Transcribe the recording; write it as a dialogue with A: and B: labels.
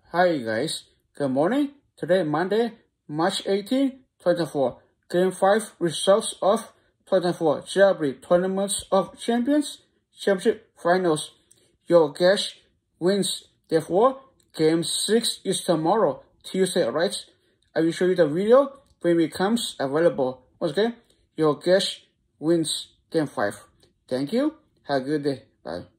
A: Hi guys, good morning. Today Monday, March 18, 2024. Game 5 results of 2024 Jeopardy Tournaments of Champions Championship Finals. Your guess wins. Therefore, Game 6 is tomorrow, Tuesday, right? I will show you the video when it becomes available. Once again, your guess wins Game 5. Thank you. Have a good day. Bye.